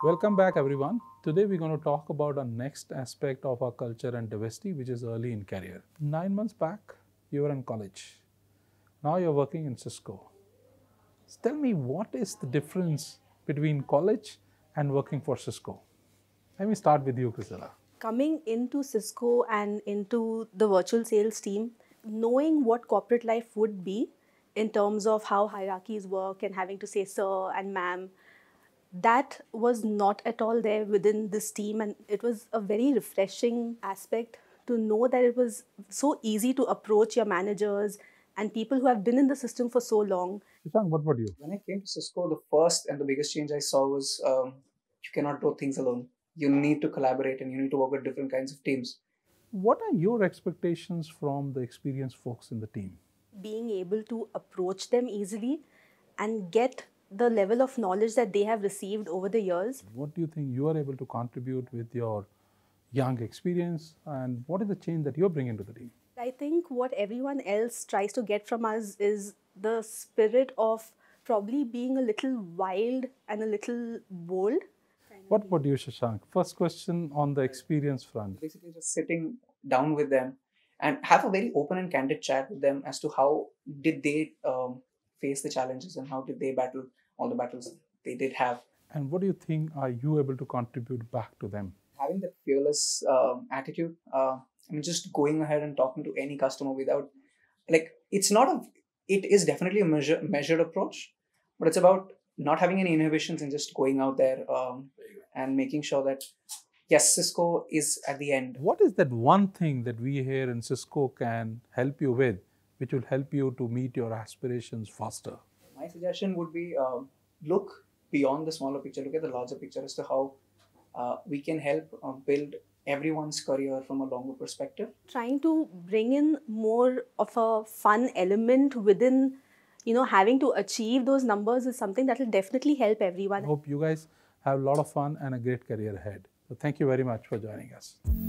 Welcome back, everyone. Today we're going to talk about our next aspect of our culture and diversity, which is early in career. 9 months back, you were in college. Now you're working in Cisco. Tell me, what is the difference between college and working for Cisco? Let me start with you, Criselda. Coming into Cisco and into the virtual sales team, knowing what corporate life would be in terms of how hierarchies work and having to say sir and ma'am, that was not at all there within this team. And it was a very refreshing aspect to know that it was so easy to approach your managers and people who have been in the system for so long. Sashank, what about you? When I came to Cisco, the first and the biggest change I saw was you cannot do things alone. You need to collaborate and you need to work with different kinds of teams. What are your expectations from the experienced folks in the team? Being able to approach them easily and get the level of knowledge that they have received over the years. What do you think you are able to contribute with your young experience, and what is the change that you're bringing to the team? I think what everyone else tries to get from us is the spirit of probably being a little wild and a little bold. What about you, Shashank? First question on the experience front. Basically, just sitting down with them and have a very open and candid chat with them as to how did they face the challenges and how did they battle all the battles they did have. And what do you think are you able to contribute back to them? Having that fearless attitude, just going ahead and talking to any customer without, it is definitely a measured approach, but it's about not having any inhibitions and just going out there and making sure that, yes, Cisco is at the end. What is that one thing that we here in Cisco can help you with, which will help you to meet your aspirations faster? My suggestion would be look beyond the smaller picture, look at the larger picture as to how we can help build everyone's career from a longer perspective. Trying to bring in more of a fun element within, having to achieve those numbers is something that will definitely help everyone. I hope you guys have a lot of fun and a great career ahead. So thank you very much for joining us.